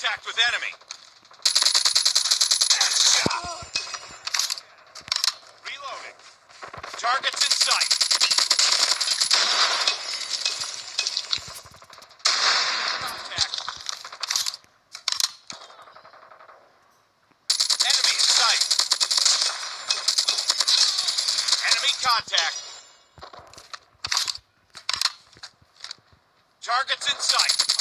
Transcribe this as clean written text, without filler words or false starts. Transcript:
Contact with enemy. Reloading. Targets in sight. Contact. Enemy in sight. Enemy contact. Targets in sight.